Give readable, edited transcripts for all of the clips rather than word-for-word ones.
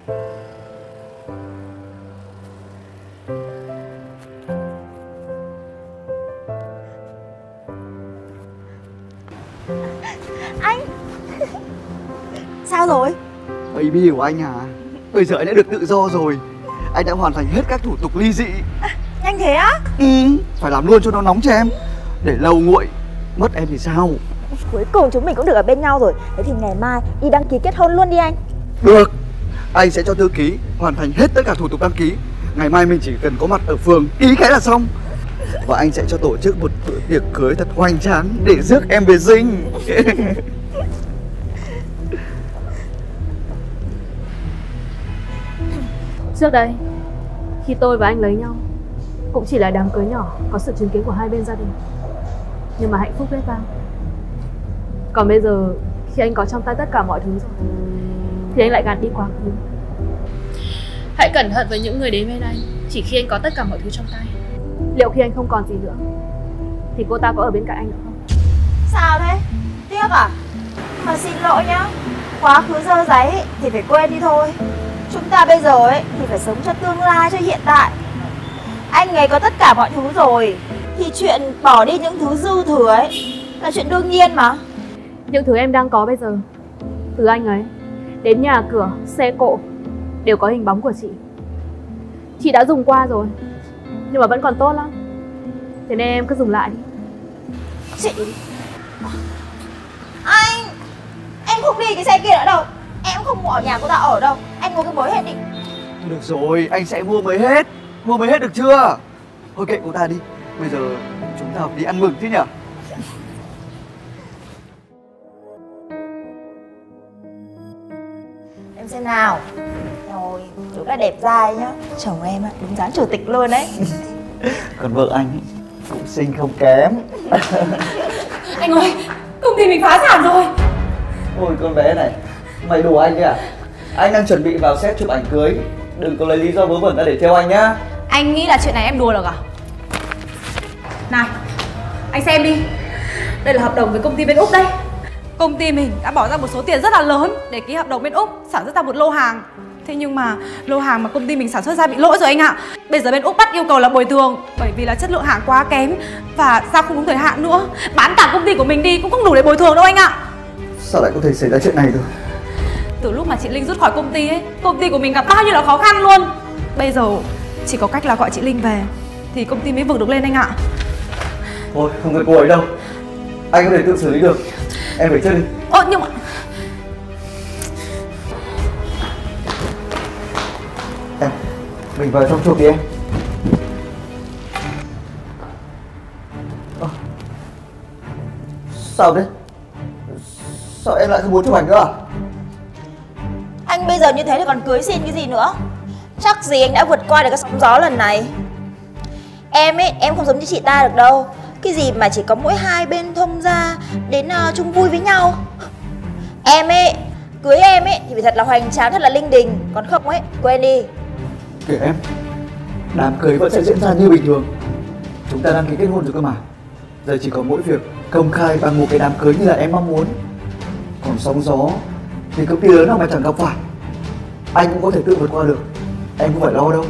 Anh sao rồi? Baby của anh à, bây giờ anh đã được tự do rồi. Anh đã hoàn thành hết các thủ tục ly dị. Nhanh thế á? Phải làm luôn cho nó nóng cho em. Để lâu nguội mất em thì sao? Cuối cùng chúng mình cũng được ở bên nhau rồi. Thế thì ngày mai đi đăng ký kết hôn luôn đi anh. Được, anh sẽ cho thư ký hoàn thành hết tất cả thủ tục đăng ký. Ngày mai mình chỉ cần có mặt ở phường ký cái là xong. Và anh sẽ cho tổ chức một bữa tiệc cưới thật hoành tráng để rước em về dinh. Trước đây, khi tôi và anh lấy nhau, cũng chỉ là đám cưới nhỏ, có sự chứng kiến của hai bên gia đình, nhưng mà hạnh phúc biết bao. Còn bây giờ, khi anh có trong tay tất cả mọi thứ rồi, thì anh lại gạt đi quá khứ. Hãy cẩn thận với những người đến bên anh chỉ khi anh có tất cả mọi thứ trong tay. Liệu khi anh không còn gì nữa, thì cô ta có ở bên cạnh anh nữa không? Sao thế? Tiếc à? Mà xin lỗi nhá, quá khứ dơ giấy thì phải quên đi thôi. Chúng ta bây giờ ấy thì phải sống cho tương lai, cho hiện tại. Anh ấy có tất cả mọi thứ rồi, thì chuyện bỏ đi những thứ dư thừa ấy là chuyện đương nhiên mà. Những thứ em đang có bây giờ, từ anh ấy đến nhà cửa, xe cộ, đều có hình bóng của chị. Chị đã dùng qua rồi, nhưng mà vẫn còn tốt lắm. Thế nên em cứ dùng lại đi. Chị... Anh em không đi cái xe kia nữa đâu. Em không ở nhà cô ta ở đâu. Anh mua cái mới hết đi. Được rồi, anh sẽ mua mới hết. Mua mới hết được chưa? Thôi kệ cô ta đi. Bây giờ chúng ta đi ăn mừng chứ nhỉ? Em xem nào. Rồi, đúng là đẹp dai nhá. Chồng em á, đúng dáng chủ tịch luôn đấy. Còn vợ anh ấy, cũng xinh không kém. Anh ơi, công ty mình phá sản rồi. Ôi con bé này, mày đùa anh đấy à? Anh đang chuẩn bị vào set chụp ảnh cưới. Đừng có lấy lý do vớ vẩn ra để trêu anh nhá. Anh nghĩ là chuyện này em đùa được à? Này, anh xem đi. Đây là hợp đồng với công ty bên Úc đây. Công ty mình đã bỏ ra một số tiền rất là lớn để ký hợp đồng bên Úc sản xuất ra một lô hàng. Thế nhưng mà lô hàng mà công ty mình sản xuất ra bị lỗi rồi anh ạ. Bây giờ bên Úc bắt yêu cầu là bồi thường bởi vì là chất lượng hàng quá kém và giao không đúng thời hạn nữa. Bán cả công ty của mình đi cũng không đủ để bồi thường đâu anh ạ. Sao lại có thể xảy ra chuyện này được? Từ lúc mà chị Linh rút khỏi công ty ấy, công ty của mình gặp bao nhiêu là khó khăn luôn. Bây giờ chỉ có cách là gọi chị Linh về thì công ty mới vực được lên anh ạ. Thôi không cần cô ấy đâu, anh có thể tự xử lý được. Em phải chân. Nhưng mà Em, mình vào trong chụp đi em. Sao đấy? Sao em lại không muốn chụp ảnh nữa à? Anh bây giờ như thế thì còn cưới xin cái gì nữa. Chắc gì anh đã vượt qua được cái sóng gió lần này. Em ấy, em không giống như chị ta được đâu. Cái gì mà chỉ có mỗi hai bên thông gia đến chung vui với nhau. Em ấy, cưới em ấy thì phải thật là hoành tráng, thật là linh đình. Còn không ấy, quên đi. Kể em, đám cưới vẫn sẽ diễn ra như bình thường. Chúng ta đăng ký kết hôn rồi cơ mà. Giờ chỉ có mỗi việc công khai bằng một cái đám cưới như là em mong muốn. Còn sóng gió thì công ty lớn nào mà chẳng gặp phải. Anh cũng có thể tự vượt qua được. Em không phải lo đâu.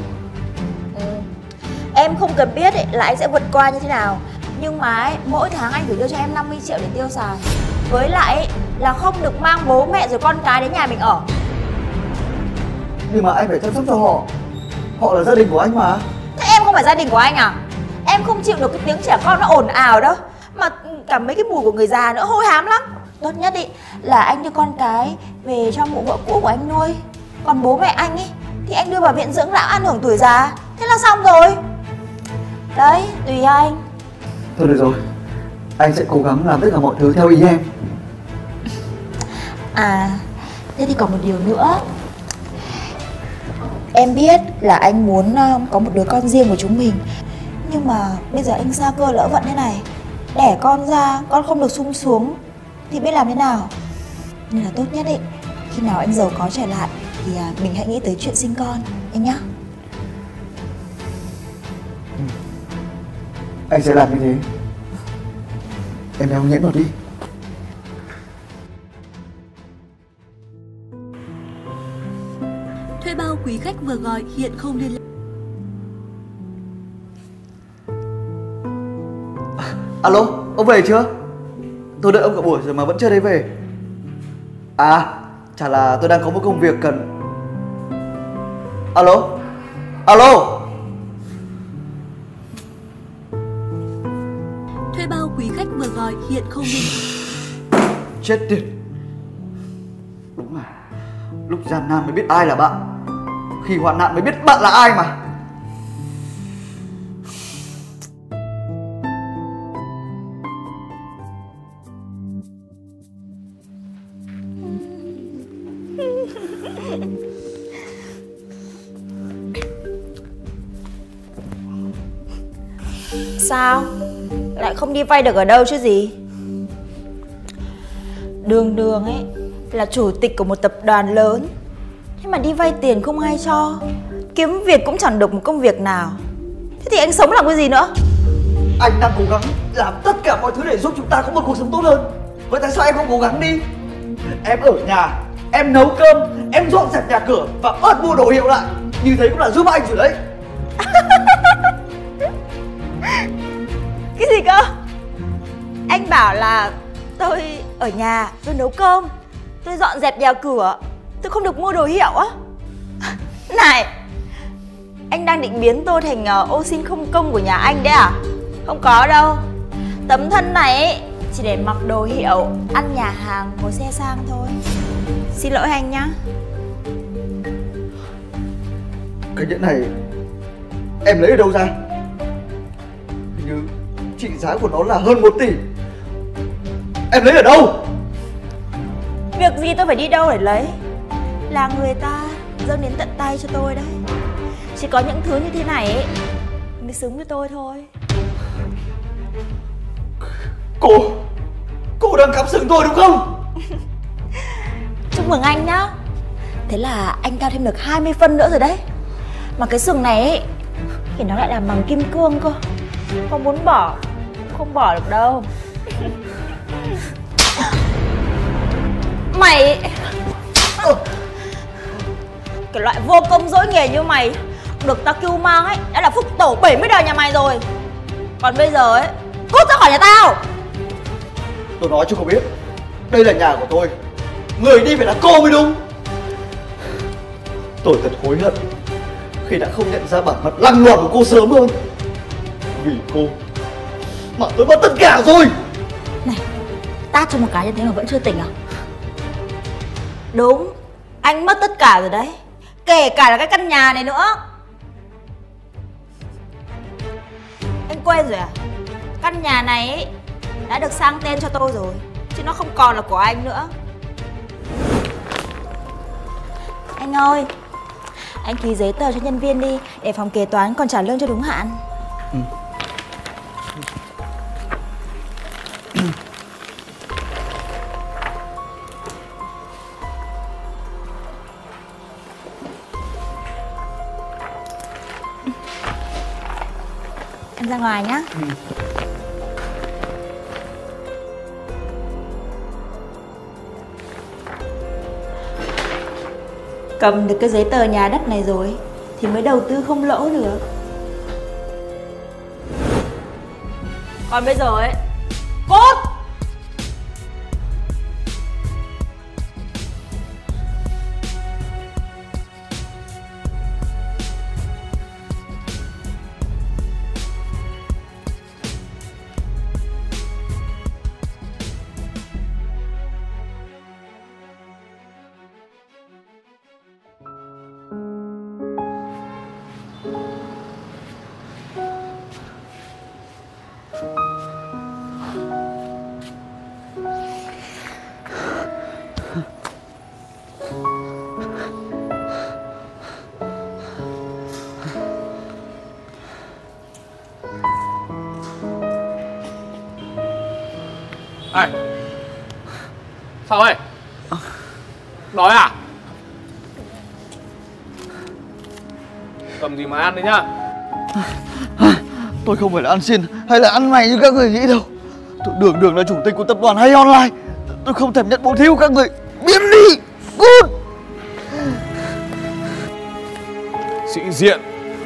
Em không cần biết ấy, là anh sẽ vượt qua như thế nào. Nhưng mà ấy, mỗi tháng anh phải đưa cho em 50 triệu để tiêu xài. Với lại ấy, là không được mang bố mẹ rồi con cái đến nhà mình ở. Nhưng mà anh phải chăm sóc cho họ. Họ là gia đình của anh mà. Thế em không phải gia đình của anh à? Em không chịu được cái tiếng trẻ con nó ồn ào đâu. Mà cả mấy cái mùi của người già nữa hôi hám lắm. Tốt nhất ý là anh đưa con cái về cho mụ vợ cũ của anh nuôi. Còn bố mẹ anh ý thì anh đưa vào viện dưỡng lão an hưởng tuổi già. Thế là xong rồi. Đấy, tùy anh. Thôi được rồi, anh sẽ cố gắng làm tất cả mọi thứ theo ý em. À, thế thì còn một điều nữa. Em biết là anh muốn có một đứa con riêng của chúng mình. Nhưng mà bây giờ anh xa cơ lỡ vận thế này, đẻ con ra, con không được sung xuống thì biết làm thế nào. Nên là tốt nhất ấy, khi nào anh giàu có trở lại thì mình hãy nghĩ tới chuyện sinh con em nhá. Anh sẽ làm như thế. Em đeo nhẫn vào đi. Thuê bao quý khách vừa gọi hiện không liên lạc. Alo, ông về chưa? Tôi đợi ông cả buổi rồi mà vẫn chưa thấy về. À, chả là tôi đang có một công việc cần. Alo? Alo? Thuê bao quý khách vừa gọi hiện không liên lạc. Chết tiệt. Đúng rồi, lúc gian nan mới biết ai là bạn, khi hoạn nạn mới biết bạn là ai mà. Sao? Lại không đi vay được ở đâu chứ gì? Đường ấy là chủ tịch của một tập đoàn lớn, thế mà đi vay tiền không ai cho, kiếm việc cũng chẳng được một công việc nào. Thế thì anh sống làm cái gì nữa? Anh đang cố gắng làm tất cả mọi thứ để giúp chúng ta có một cuộc sống tốt hơn. Vậy tại sao em không cố gắng đi? Em ở nhà, em nấu cơm, em dọn dẹp nhà cửa và bớt mua đồ hiệu lại. Như thế cũng là giúp anh rồi đấy. Cái gì cơ? Anh bảo là tôi ở nhà, tôi nấu cơm, tôi dọn dẹp nhà cửa, tôi không được mua đồ hiệu á? Này, anh đang định biến tôi thành ô xin không công của nhà anh đấy à? Không có đâu. Tấm thân này ấy, chỉ để mặc đồ hiệu, ăn nhà hàng, ngồi xe sang thôi. Xin lỗi anh nhá. Cái nhẫn này em lấy ở đâu ra? Hình như trị giá của nó là hơn 1 tỷ. Em lấy ở đâu? Việc gì tôi phải đi đâu để lấy? Là người ta dâng đến tận tay cho tôi đấy. Chỉ có những thứ như thế này ấy mới xứng với tôi thôi. Cô đang cắm sừng tôi đúng không? Chúc mừng anh nhá. Thế là anh cao thêm được 20 phân nữa rồi đấy. Mà cái sừng này ấy thì nó lại làm bằng kim cương cơ. Có muốn bỏ không bỏ được đâu. Mày cái loại vô công dỗi nghề như mày được tao cưu mang ấy đã là phúc tổ 70 đời nhà mày rồi. Còn bây giờ ấy, cút ra khỏi nhà tao. Tôi nói cho cô biết, đây là nhà của tôi, người đi phải là cô mới đúng. Tôi thật hối hận khi đã không nhận ra bản mặt lăng loàn của cô sớm hơn. Vì cô mà tôi mất tất cả rồi. Này, tát cho một cái như thế mà vẫn chưa tỉnh à? Đúng, anh mất tất cả rồi đấy. Kể cả là cái căn nhà này nữa. Anh quên rồi à? Căn nhà này ấy đã được sang tên cho tôi rồi, chứ nó không còn là của anh nữa. Anh ơi, anh ký giấy tờ cho nhân viên đi, để phòng kế toán còn trả lương cho đúng hạn. Em ra ngoài nhá. Cầm được cái giấy tờ nhà đất này rồi thì mới đầu tư không lỗ được. Còn bây giờ ấy, cút! Này, sao vậy? Đói à? Cầm gì mà ăn đấy nhá. Tôi không phải là ăn xin hay là ăn mày như các người nghĩ đâu. Tôi Đường là chủ tịch của tập đoàn Hay Online. Tôi không thèm nhận bố thí của các người. Biến đi, cút. sĩ diện.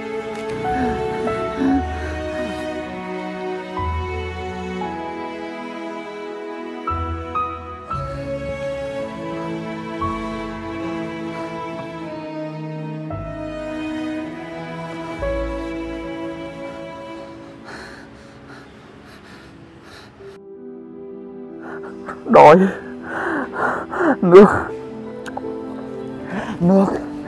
Đói. Nước. Nước.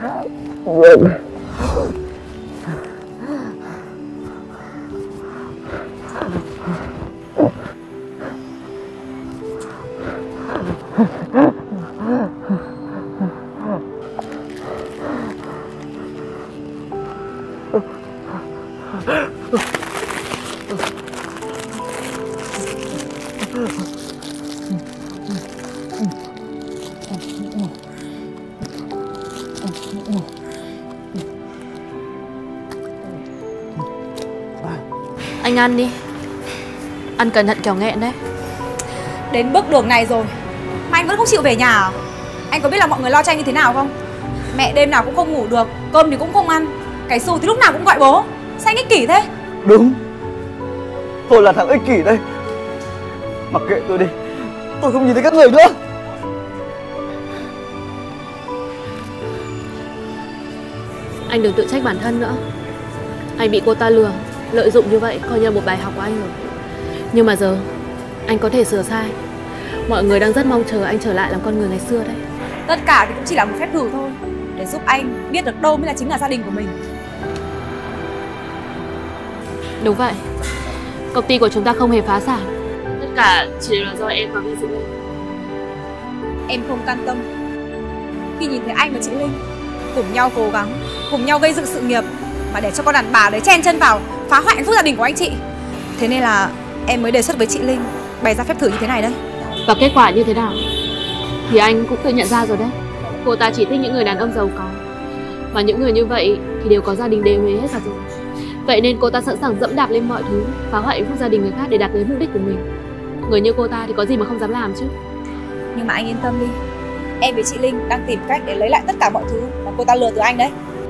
Anh ăn đi. Ăn cẩn thận kẻo nghẹn đấy. Đến bước đường này rồi mà anh vẫn không chịu về nhà à? Anh có biết là mọi người lo cho anh như thế nào không? Mẹ đêm nào cũng không ngủ được, cơm thì cũng không ăn, cái xu thì lúc nào cũng gọi bố. Sao anh ích kỷ thế? Đúng. Tôi là thằng ích kỷ đây. Mặc kệ tôi đi. Tôi không nhìn thấy các người nữa. Anh đừng tự trách bản thân nữa. Anh bị cô ta lừa, lợi dụng như vậy coi như là một bài học của anh rồi. Nhưng mà giờ anh có thể sửa sai. Mọi người đang rất mong chờ anh trở lại làm con người ngày xưa đấy. Tất cả thì cũng chỉ là một phép thử thôi, để giúp anh biết được đâu mới là chính là gia đình của mình. Đúng vậy. Công ty của chúng ta không hề phá sản. Tất cả chỉ là do em và Vi Dụ Linh. Em không can tâm khi nhìn thấy anh và chị Linh cùng nhau cố gắng, cùng nhau gây dựng sự nghiệp, mà để cho con đàn bà đấy chen chân vào phá hoại hạnh phúc gia đình của anh chị. Thế nên là em mới đề xuất với chị Linh bày ra phép thử như thế này đấy. Và kết quả như thế nào thì anh cũng tự nhận ra rồi đấy. Cô ta chỉ thích những người đàn ông giàu có, và những người như vậy thì đều có gia đình đê huê hết cả rồi. Vậy nên cô ta sẵn sàng dẫm đạp lên mọi thứ, phá hoại hạnh phúc gia đình người khác để đạt đến mục đích của mình. Người như cô ta thì có gì mà không dám làm chứ. Nhưng mà anh yên tâm đi, em với chị Linh đang tìm cách để lấy lại tất cả mọi thứ mà cô ta lừa từ anh đấy.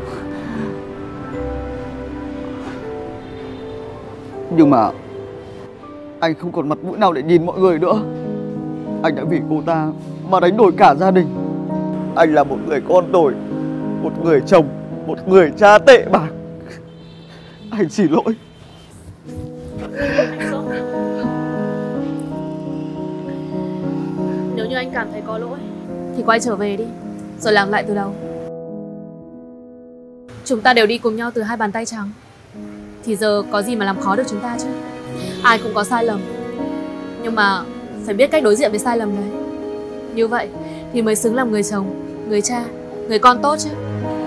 Nhưng mà anh không còn mặt mũi nào để nhìn mọi người nữa. Anh đã vì cô ta mà đánh đổi cả gia đình. Anh là một người con tồi, một người chồng, một người cha tệ bạc. Anh xin lỗi. Nếu như anh cảm thấy có lỗi thì quay trở về đi, rồi làm lại từ đầu. Chúng ta đều đi cùng nhau từ hai bàn tay trắng, thì giờ có gì mà làm khó được chúng ta chứ. Ai cũng có sai lầm, nhưng mà phải biết cách đối diện với sai lầm đấy. Như vậy thì mới xứng làm người chồng, người cha, người con tốt chứ.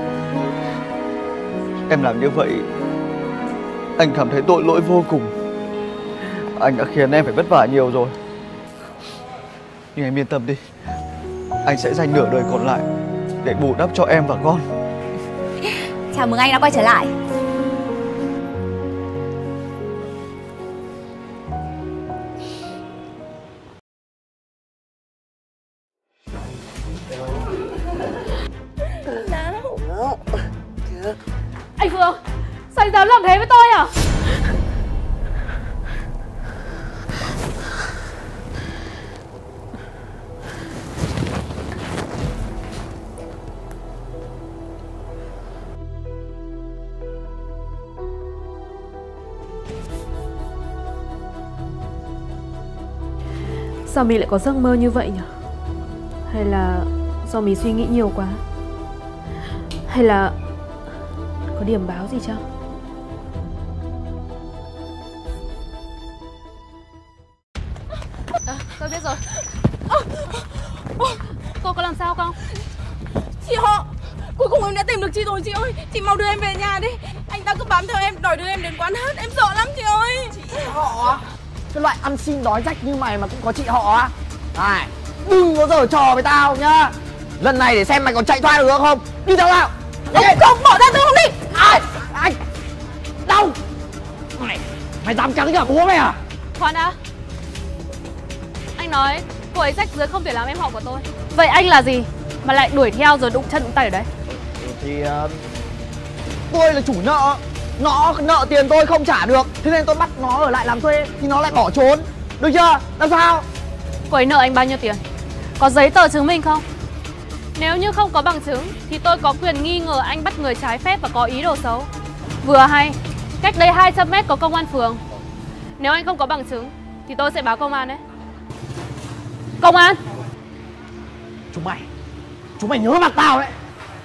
Em làm như vậy anh cảm thấy tội lỗi vô cùng. Anh đã khiến em phải vất vả nhiều rồi. Nhưng em yên tâm đi, anh sẽ dành nửa đời còn lại để bù đắp cho em và con. Chào mừng anh đã quay trở lại. Anh Phương, sao anh dám làm thế với tôi à? Sao mình lại có giấc mơ như vậy nhỉ? Hay là do mình suy nghĩ nhiều quá? Hay là có điểm báo gì chăng? Tôi biết rồi. Cô có làm sao không? Chị họ, cuối cùng em đã tìm được chị rồi chị ơi. Chị mau đưa em về nhà đi. Anh ta cứ bám theo em, đòi đưa em đến quán hát. Em sợ lắm chị ơi. Chị họ? Cái loại ăn xin đói rách như mày mà cũng có chị họ á? Này, đừng có giở trò với tao nhá. Lần này để xem mày còn chạy thoát được không. Đi theo tao. Không, bỏ ra tôi không đi. Anh đau. Mày dám cắn cả bố mày à? Khoan đã. Anh nói cô ấy rách dưới không thể làm em họ của tôi. Vậy anh là gì mà lại đuổi theo rồi đụng chân đụng tay ở đấy? Thì Tôi là chủ nợ, nó nợ tiền tôi không trả được, thế nên tôi bắt nó ở lại làm thuê thì nó lại bỏ trốn. Được chưa? Làm sao? Cô ấy nợ anh bao nhiêu tiền? Có giấy tờ chứng minh không? Nếu như không có bằng chứng thì tôi có quyền nghi ngờ anh bắt người trái phép và có ý đồ xấu. Vừa hay, cách đây 200 mét có công an phường. Nếu anh không có bằng chứng thì tôi sẽ báo công an đấy. Công an! Chúng mày nhớ mặt tao đấy.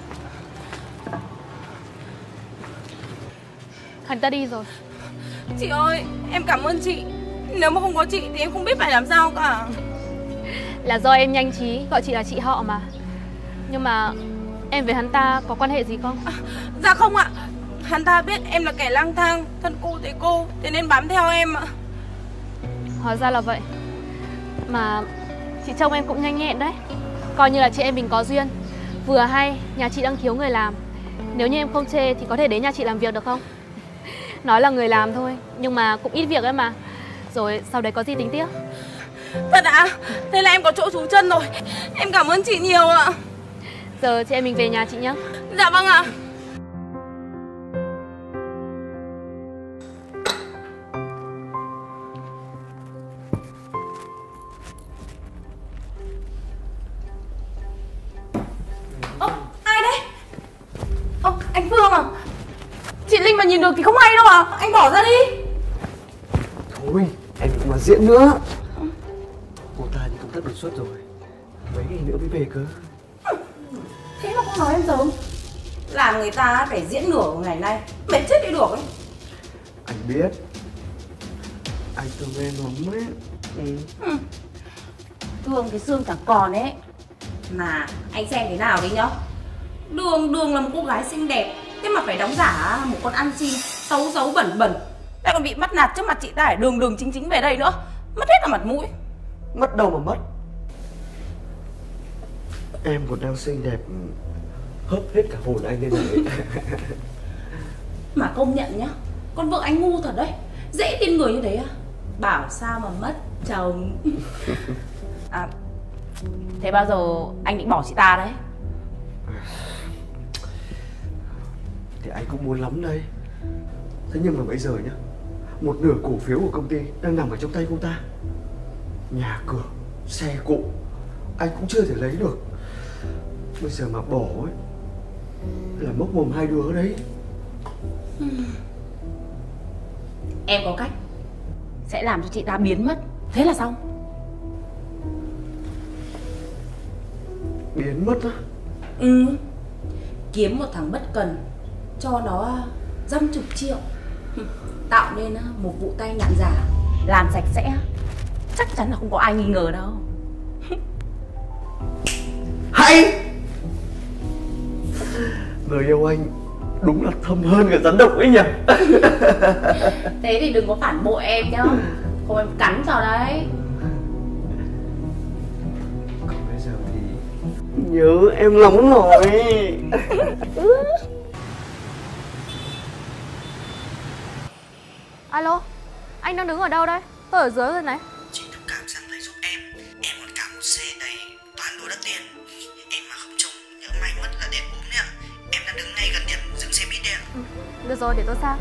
Hắn ta đi rồi. Chị ơi, em cảm ơn chị. Nếu mà không có chị thì em không biết phải làm sao cả. Là do em nhanh trí gọi chị là chị họ mà. Nhưng mà em với hắn ta có quan hệ gì không? Dạ không ạ. Hắn ta biết em là kẻ lang thang, thân cô thấy cô, thế nên bám theo em ạ. Hóa ra là vậy. Mà chị trông em cũng nhanh nhẹn đấy. Coi như là chị em mình có duyên. Vừa hay nhà chị đang thiếu người làm. Nếu như em không chê thì có thể đến nhà chị làm việc được không? Nói là người làm thôi, nhưng mà cũng ít việc ấy mà. Rồi sau đấy có gì tính tiếp. Thật ạ? Thế là em có chỗ trú chân rồi. Em cảm ơn chị nhiều ạ. Giờ chị em mình về nhà chị nhé. Dạ vâng ạ. Ai đấy? Anh Phương à? Chị Linh mà nhìn được thì không hay đâu à? Anh bỏ ra đi. Thôi, em đừng mà diễn nữa. Cô ta đi công tác đột xuất rồi. Mấy ngày nữa mới về cơ. Thế mà không nói em sớm. Làm người ta phải diễn nửa ngày nay, mệt chết đi được ấy. Anh biết. Anh thương em lắm ấy. Thương cái xương chẳng còn ấy. Mà anh xem thế nào đi nhá. Đường là một cô gái xinh đẹp, thế mà phải đóng giả một con ăn xin xấu bẩn lại còn bị bắt nạt trước mặt chị ta, đường chính về đây nữa, mất hết cả mặt mũi. Mất đâu mà mất. Em còn đang xinh đẹp hớp hết cả hồn anh lên này. Mà công nhận nhá, con vợ anh ngu thật đấy, dễ tin người như thế à? Bảo sao mà mất chồng. Thế bao giờ anh định bỏ chị ta đấy? Thì anh cũng muốn lắm đây. Thế nhưng mà bây giờ nhá, một nửa cổ phiếu của công ty đang nằm ở trong tay cô ta. Nhà cửa, xe cộ anh cũng chưa thể lấy được. Bây giờ mà bỏ ấy là mốc mồm hai đứa đấy. Em có cách sẽ làm cho chị ta biến mất. Thế là xong. Biến mất á? Kiếm một thằng bất cần, cho nó dăm chục triệu, tạo nên một vụ tai nạn giả, làm sạch sẽ, chắc chắn là không có ai nghi ngờ đâu. Hay! Người yêu anh đúng là thâm hơn cả rắn độc ấy nhỉ. Thế thì đừng có phản bội em nhá, không em cắn cho đấy. Còn bây giờ thì nhớ em lắm rồi. Alo, anh đang đứng ở đâu đây? Tôi ở dưới rồi này. Chị thông cảm sang lấy giúp em còn cả một xe đầy toàn đồ đắt tiền. Em mà không trông nhỡ may mất là đèn ốm đấy ạ. Em đang đứng ngay gần điểm dừng xe buýt đấy ạ. Được rồi, để tôi sang.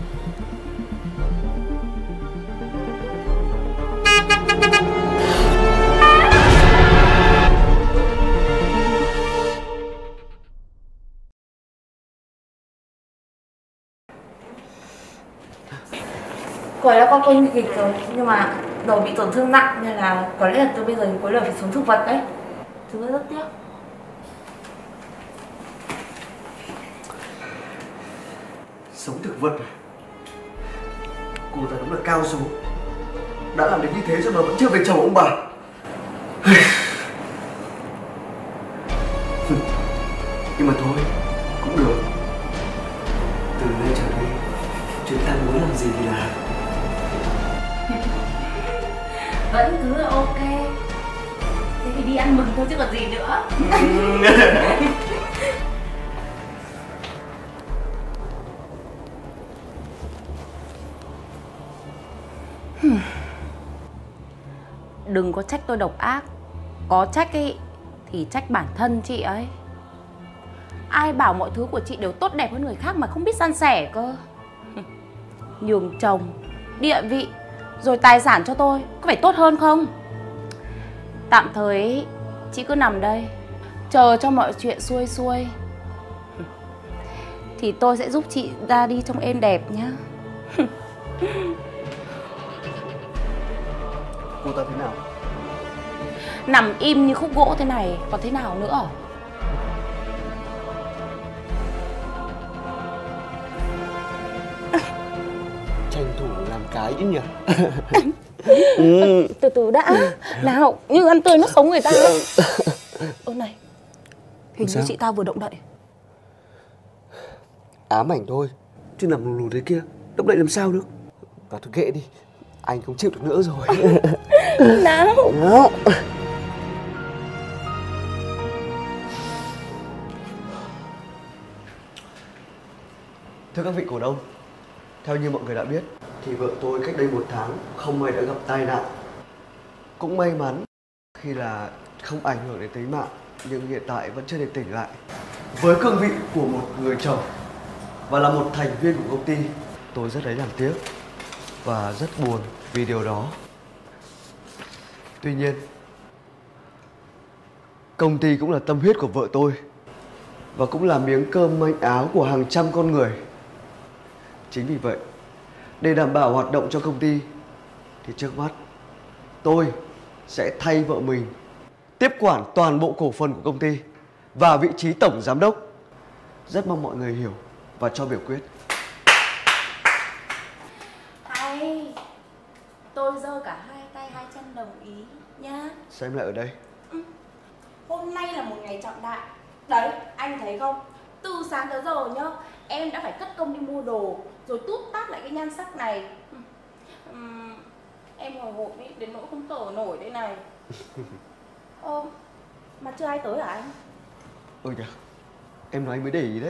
Cô ấy đã có cơn nguy kịch rồi, nhưng mà đầu bị tổn thương nặng nên là có lẽ là từ bây giờ đến cuối đời phải xuống thực vật đấy. Thứ rất tiếc. Sống thực vật à? Cô ta đúng là cao số. Đã làm được như thế rồi mà vẫn chưa về chồng ông bà. Nhưng mà thôi, cũng được. Từ nay trở đi, chúng ta muốn làm gì thì làm. Vẫn cứ là ok. Thế thì đi ăn mừng thôi chứ còn gì nữa. Đừng có trách tôi độc ác. Có trách ấy thì trách bản thân chị ấy. Ai bảo mọi thứ của chị đều tốt đẹp hơn người khác mà không biết san sẻ cơ. Nhường chồng, địa vị, rồi tài sản cho tôi, có phải tốt hơn không? Tạm thời ấy, chị cứ nằm đây, chờ cho mọi chuyện xuôi xuôi. Thì tôi sẽ giúp chị ra đi trông êm đẹp nhá. Cô ta thế nào? Nằm im như khúc gỗ thế này, còn thế nào nữa? Tranh thủ làm cái chứ nhỉ? Từ từ đã. Nào, như ăn tươi nước sống người ta. Ơ này, hình như chị ta vừa động đậy. Ám ảnh thôi, chứ nằm lù lù thế kia, động đậy làm sao được. Và thôi kệ đi, anh không chịu được nữa rồi. Nào. Nào. Thưa các vị cổ đông, theo như mọi người đã biết thì vợ tôi cách đây 1 tháng không may đã gặp tai nạn. Cũng may mắn khi là không ảnh hưởng đến tính mạng, nhưng hiện tại vẫn chưa thể tỉnh lại. Với cương vị của một người chồng và là một thành viên của công ty, tôi rất lấy làm tiếc và rất buồn vì điều đó. Tuy nhiên, công ty cũng là tâm huyết của vợ tôi và cũng là miếng cơm manh áo của hàng trăm con người. Chính vì vậy, để đảm bảo hoạt động cho công ty thì trước mắt tôi sẽ thay vợ mình tiếp quản toàn bộ cổ phần của công ty và vị trí tổng giám đốc. Rất mong mọi người hiểu và cho biểu quyết. Hay, tôi giơ cả hai tay hai chân đồng ý nhá. Sao em lại ở đây? Hôm nay là một ngày trọng đại. Đấy, anh thấy không? Từ sáng tới giờ nhá, em đã phải cất công đi mua đồ, rồi tút tát lại cái nhan sắc này. Em hồi hộp ý, đến nỗi không thở nổi đây này. Mà chưa ai tới hả anh? Ôi kìa, em nói anh mới để ý đấy.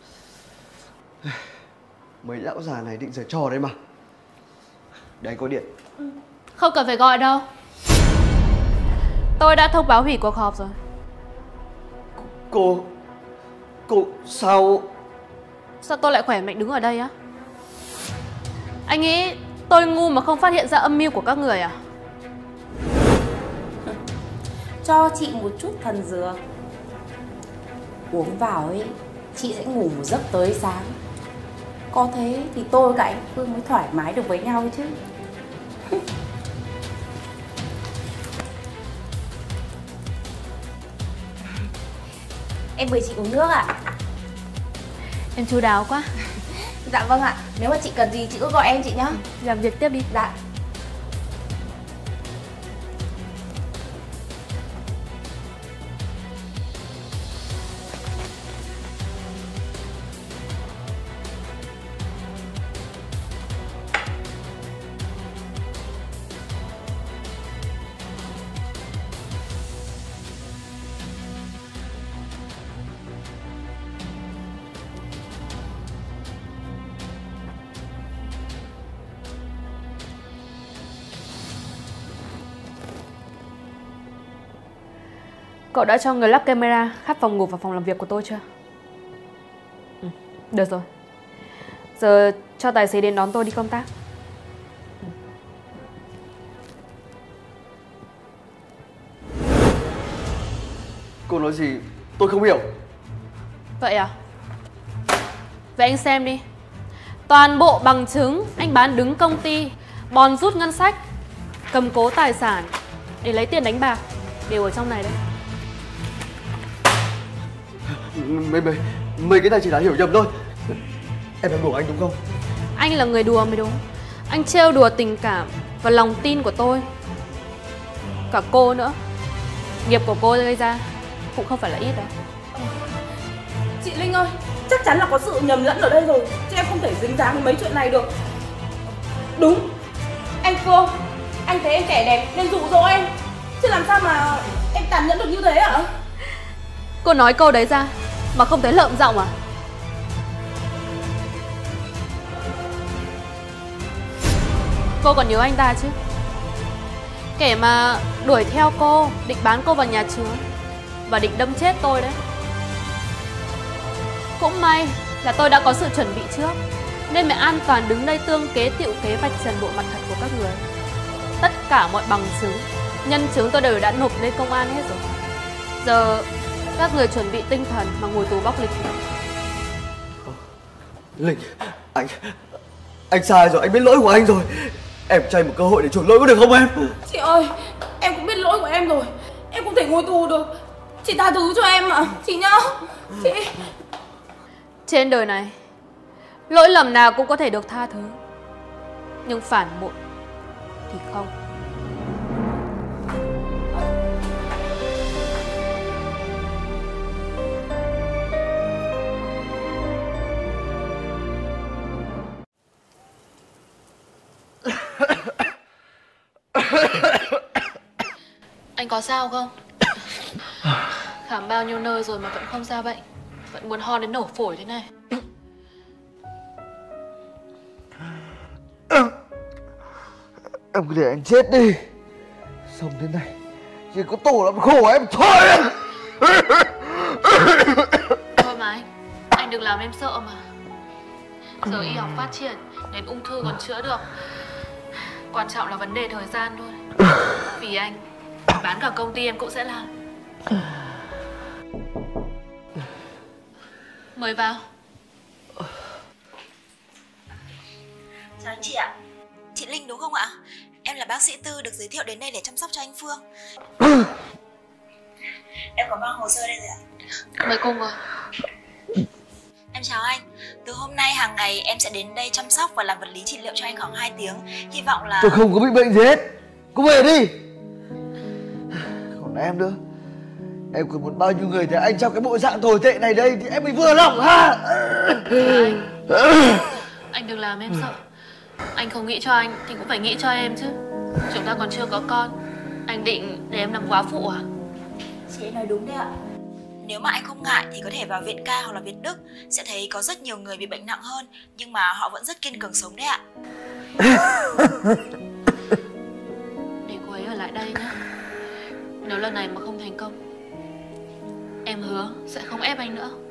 Mấy lão già này định giở trò đấy mà. Để anh có điện. Không cần phải gọi đâu. Tôi đã thông báo hủy cuộc họp rồi. Cô sao tôi lại khỏe mạnh đứng ở đây á? Anh nghĩ tôi ngu mà không phát hiện ra âm mưu của các người à? Cho chị một chút thần dược, uống vào ấy, chị sẽ ngủ một giấc tới sáng. Có thế thì tôi và anh Phương mới thoải mái được với nhau chứ. Em mời chị uống nước ạ. Em chu đáo quá. Dạ vâng ạ. Nếu mà chị cần gì chị cứ gọi em chị nhá. Làm việc tiếp đi. Dạ. Cậu đã cho người lắp camera khắp phòng ngủ và phòng làm việc của tôi chưa? Được rồi. Giờ cho tài xế đến đón tôi đi công tác. cô nói gì tôi không hiểu. Vậy à? Vậy anh xem đi. Toàn bộ bằng chứng anh bán đứng công ty, bòn rút ngân sách, cầm cố tài sản để lấy tiền đánh bạc đều ở trong này đấy. Mấy cái này chỉ là hiểu nhầm thôi. Em đang đùa anh đúng không? Anh là người đùa mới đúng. Anh trêu đùa tình cảm và lòng tin của tôi. Cả cô nữa. Nghiệp của cô gây ra cũng không phải là ít đâu. Chị Linh ơi, chắc chắn là có sự nhầm lẫn ở đây rồi, chứ em không thể dính dáng với mấy chuyện này được. Đúng, anh Phương, anh thấy em trẻ đẹp nên dụ dỗ em, chứ làm sao mà em tàn nhẫn được như thế hả? Cô nói câu đấy ra mà không thấy lợm giọng à? Cô còn nhớ anh ta chứ? Kẻ mà đuổi theo cô, định bán cô vào nhà chứa và định đâm chết tôi đấy. Cũng may là tôi đã có sự chuẩn bị trước, nên mới an toàn đứng đây tương kế tựu kế vạch trần bộ mặt thật của các người. Tất cả mọi bằng chứng, nhân chứng tôi đều đã nộp lên công an hết rồi. Giờ các người chuẩn bị tinh thần mà ngồi tù bóc lịch. Lịch, anh sai rồi, anh biết lỗi của anh rồi. Em cho anh một cơ hội để chuộc lỗi có được không em? Chị ơi, em cũng biết lỗi của em rồi. Em không thể ngồi tù được. Chị tha thứ cho em mà, chị nhá. Chị. Trên đời này, lỗi lầm nào cũng có thể được tha thứ, nhưng phản bội thì không. Anh có sao không? Khám bao nhiêu nơi rồi mà vẫn không ra bệnh, vẫn muốn ho đến nổ phổi thế này. Em cứ để anh chết đi. Xong thế này chỉ có tổ làm khổ em thôi. Thôi mà anh đừng làm em sợ mà. Giờ y học phát triển, đến ung thư còn chữa được. Quan trọng là vấn đề thời gian thôi. Vì anh, bán cả công ty em cũng sẽ làm. Mời vào. Chào anh chị ạ. Chị Linh đúng không ạ? Em là bác sĩ Tư được giới thiệu đến đây để chăm sóc cho anh Phương. Em có mang hồ sơ đây rồi ạ. Mời cùng rồi. Em chào anh. Từ hôm nay hàng ngày em sẽ đến đây chăm sóc và làm vật lý trị liệu cho anh khoảng 2 tiếng. Hy vọng là... Tôi không có bị bệnh gì hết. Cô về đi. Còn em nữa, em cứ muốn bao nhiêu người thấy anh trong cái bộ dạng tồi tệ này đây thì em mới vừa lòng ha. Anh đừng làm em sợ. Anh không nghĩ cho anh thì cũng phải nghĩ cho em chứ. Chúng ta còn chưa có con. Anh định để em làm quá phụ à? Chị nói đúng đấy ạ. Nếu mà anh không ngại thì có thể vào viện Ca hoặc là viện Đức. Sẽ thấy có rất nhiều người bị bệnh nặng hơn, nhưng mà họ vẫn rất kiên cường sống đấy ạ. Để cô ấy ở lại đây nhé. Nếu lần này mà không thành công, em hứa sẽ không ép anh nữa.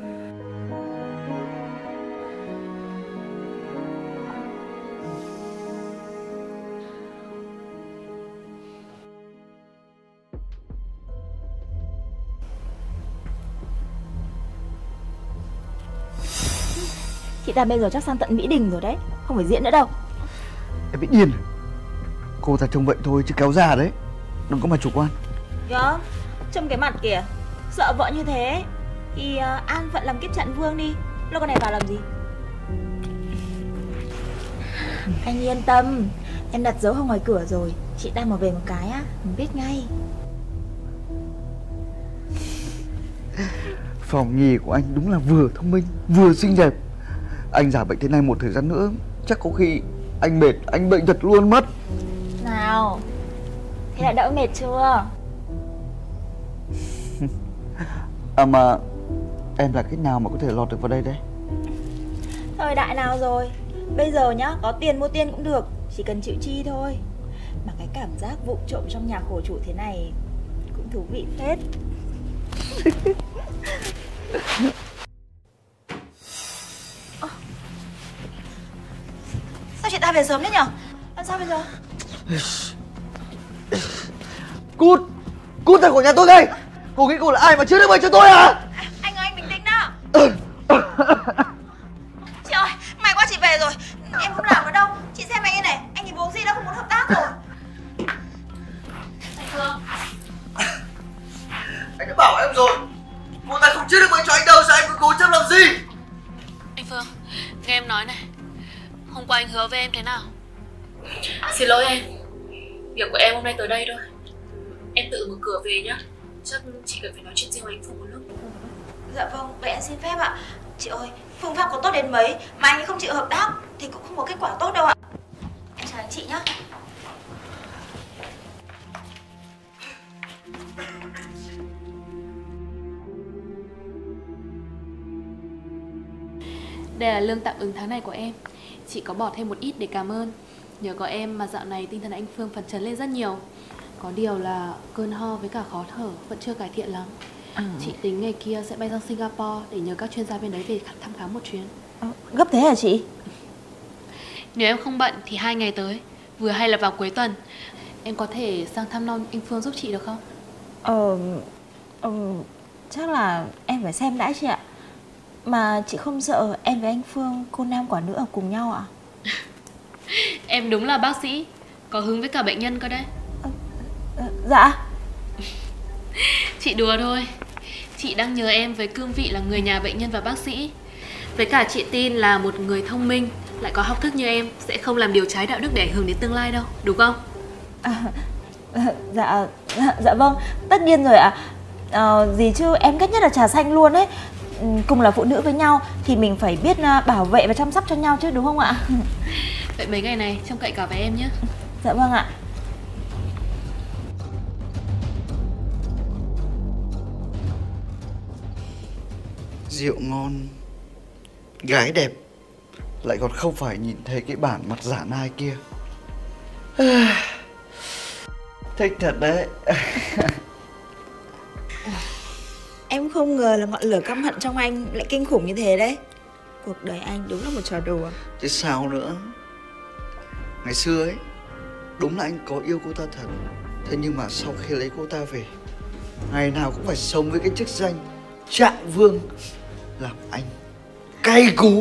Chị ta bây giờ chắc sang tận Mỹ Đình rồi đấy, không phải diễn nữa đâu. Em bị điên. Cô ta trông vậy thôi chứ kéo già đấy. Đừng có mà chủ quan. Đó, trông cái mặt kìa. Sợ vợ như thế thì an phận làm kiếp trận vương đi. Lô con này vào làm gì? Anh yên tâm, em đặt dấu ở ngoài cửa rồi. Chị ta mà về một cái á, mình biết ngay. Phòng nhì của anh đúng là vừa thông minh vừa xinh đẹp. Anh giả bệnh thế này một thời gian nữa chắc có khi anh mệt, anh bệnh thật luôn mất. Nào, thế đã đỡ mệt chưa? À mà em là cách nào mà có thể lọt được vào đây đấy? Thời đại nào rồi? Bây giờ nhá, có tiền mua tiền cũng được, chỉ cần chịu chi thôi. Mà cái cảm giác vụng trộm trong nhà khổ chủ thế này cũng thú vị phết. Sao chị ta về sớm thế nhở? Làm sao bây giờ? Cút! Cút ra khỏi nhà tôi đây! Cô nghĩ cô là ai mà chứa nước bệnh cho tôi à? Anh ơi, anh bình tĩnh nào. Chị ơi, may quá chị về rồi. Em không làm nữa đâu. Chị xem anh ấy này, anh ấy bố gì đã không muốn hợp tác rồi. Anh Phương, Anh đã bảo em rồi, cô ta không chứa được bệnh cho anh đâu, sao em cứ cố chấp làm gì? anh Phương, nghe em nói này. Hôm qua anh hứa với em thế nào? Xin lỗi em, việc của em hôm nay tới đây thôi. Em tự mở cửa về nhá. Chắc chị cần phải nói chuyện riêng với anh Phương một lúc. Dạ vâng, vậy em xin phép ạ. Chị ơi, phương pháp có tốt đến mấy mà anh ấy không chịu hợp tác thì cũng không có kết quả tốt đâu ạ. Em chào anh chị nhá. Đây là lương tạm ứng tháng này của em. Chị có bỏ thêm một ít để cảm ơn. Nhờ có em mà dạo này tinh thần anh Phương phấn chấn lên rất nhiều. Có điều là cơn ho với cả khó thở vẫn chưa cải thiện lắm. Chị tính ngày kia sẽ bay sang Singapore để nhờ các chuyên gia bên đấy về thăm khám một chuyến. Gấp thế hả chị? Nếu em không bận thì 2 ngày tới, vừa hay là vào cuối tuần, em có thể sang thăm nom anh Phương giúp chị được không? Chắc là em phải xem đã chị ạ. Mà chị không sợ em với anh Phương cô nam quả nữ ở cùng nhau ạ? Em đúng là bác sĩ, có hứng với cả bệnh nhân cơ đấy. Dạ. Chị đùa thôi. Chị đang nhờ em với cương vị là người nhà bệnh nhân và bác sĩ. Với cả chị tin là một người thông minh lại có học thức như em sẽ không làm điều trái đạo đức để ảnh hưởng đến tương lai đâu, đúng không? Dạ vâng, tất nhiên rồi ạ. Gì chứ em ghét nhất là trà xanh luôn ấy. Cùng là phụ nữ với nhau thì mình phải biết bảo vệ và chăm sóc cho nhau chứ, đúng không ạ? Vậy mấy ngày này trông cậy cả với em nhé. Dạ vâng ạ. Rượu ngon, gái đẹp, lại còn không phải nhìn thấy cái bản mặt giả nai kia. Thích thật đấy. Em không ngờ là ngọn lửa căm hận trong anh lại kinh khủng như thế đấy. Cuộc đời anh đúng là một trò đùa. Chứ sao nữa. Ngày xưa ấy, đúng là anh có yêu cô ta thật. Thế nhưng mà sau khi lấy cô ta về, ngày nào cũng phải sống với cái chức danh Trạng Vương, làm anh cay cú.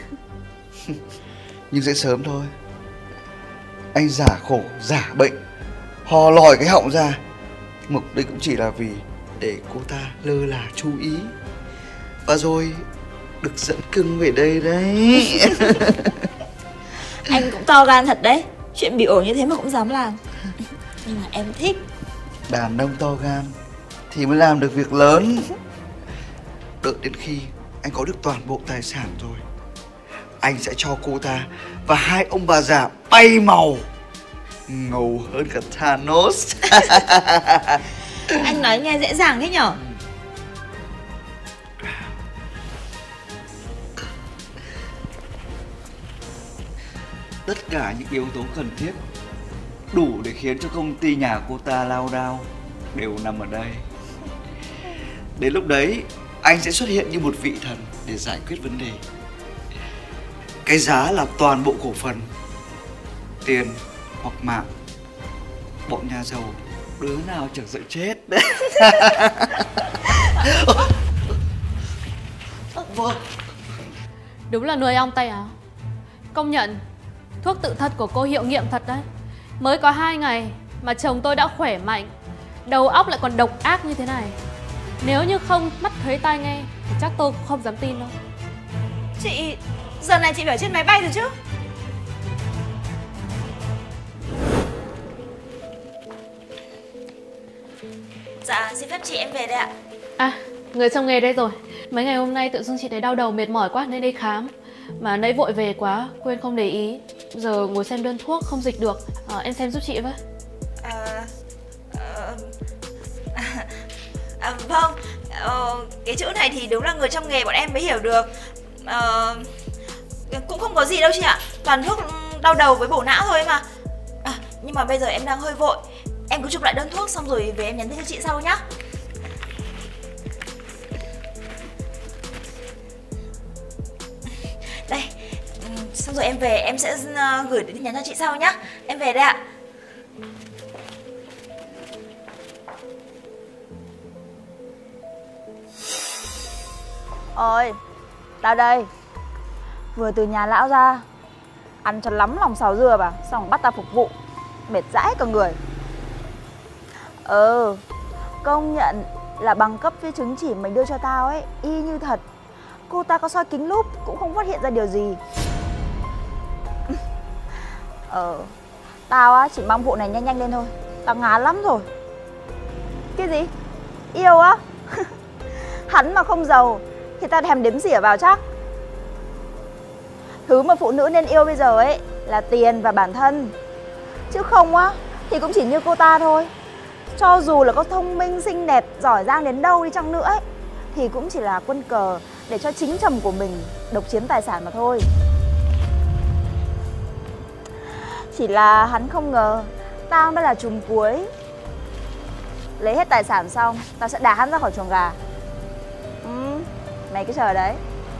Nhưng sẽ sớm thôi. Anh giả khổ, giả bệnh, hò lòi cái họng ra. Mục đích cũng chỉ là vì để cô ta lơ là chú ý, và rồi được dẫn cưng về đây đấy. Anh cũng to gan thật đấy. Chuyện bị ổi như thế mà cũng dám làm. Nhưng mà em thích. Đàn ông to gan thì mới làm được việc lớn. Đợi đến khi anh có được toàn bộ tài sản rồi, anh sẽ cho cô ta và hai ông bà già bay màu, ngầu hơn cả Thanos. Anh nói nghe dễ dàng thế nhở? Tất cả những yếu tố cần thiết đủ để khiến cho công ty nhà cô ta lao đao đều nằm ở đây. Đến lúc đấy anh sẽ xuất hiện như một vị thần để giải quyết vấn đề. Cái giá là toàn bộ cổ phần, tiền hoặc mạng. Bọn nhà giàu đứa nào chẳng sợ chết đấy. Đúng là nuôi ong tay áo. Công nhận thuốc tự thật của cô hiệu nghiệm thật đấy. Mới có 2 ngày mà chồng tôi đã khỏe mạnh, đầu óc lại còn độc ác như thế này. Nếu như không mắt thấy tai nghe thì chắc tôi cũng không dám tin đâu. Chị, giờ này chị phải ở trên máy bay rồi chứ? Dạ, xin phép chị em về đây ạ. À, người trong nghề đây rồi. Mấy ngày hôm nay tự dưng chị thấy đau đầu mệt mỏi quá nên đi khám. Mà nãy vội về quá, quên không để ý. Giờ ngồi xem đơn thuốc không dịch được. Em xem giúp chị với. Vâng, cái chữ này thì đúng là người trong nghề bọn em mới hiểu được. Cũng không có gì đâu chị ạ. Toàn thuốc đau đầu với bổ não thôi mà. Nhưng mà bây giờ em đang hơi vội. Em cứ chụp lại đơn thuốc xong rồi về em nhắn tin cho chị sau nhá. Đây, xong rồi em về em sẽ gửi tin nhắn cho chị sau nhá. Em về đây ạ. Ôi, tao đây. Vừa từ nhà lão ra, ăn cho lắm lòng xào dưa vào, xong bắt tao phục vụ. Mệt dãi cả người. Công nhận là bằng cấp với chứng chỉ mày đưa cho tao ấy y như thật. Cô ta có soi kính lúp cũng không phát hiện ra điều gì. Tao á chỉ mong vụ này nhanh nhanh lên thôi. Tao ngán lắm rồi. Cái gì? Yêu á? Hắn mà không giàu thì tao thèm đếm xỉa vào chắc. Thứ mà phụ nữ nên yêu bây giờ ấy là tiền và bản thân. Chứ không á thì cũng chỉ như cô ta thôi. Cho dù là có thông minh, xinh đẹp, giỏi giang đến đâu đi chăng nữa ấy, thì cũng chỉ là quân cờ để cho chính chồng của mình độc chiếm tài sản mà thôi. Chỉ là hắn không ngờ tao mới là trùm cuối. lấy hết tài sản xong, tao sẽ đá hắn ra khỏi chuồng gà. Mày cứ chờ đấy.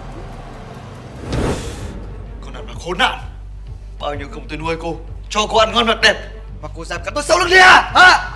Con đàn bà khốn nạn. Bao nhiêu công tôi nuôi cô, cho cô ăn ngon mặc đẹp, mà cô dám cắn tôi xấu lưng đi à? Hả?